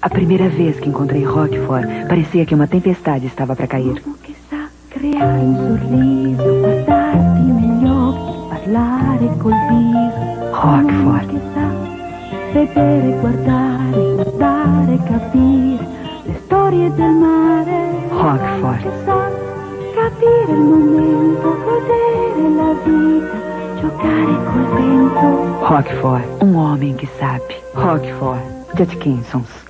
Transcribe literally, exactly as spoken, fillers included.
A primeira vez que encontrei Roquefort, parecia que uma tempestade estava para cair. Uomo che sa creare un sorriso, guardarti negli occhi, parlare col viso. Roquefort. Uomo che sa vedere, guardare, guardare, capire le storie del mare. Roquefort. Che sa capire il momento, godere la vita, giocare col vento. Roquefort, um homem que sabe. Roquefort, de Atkinsons.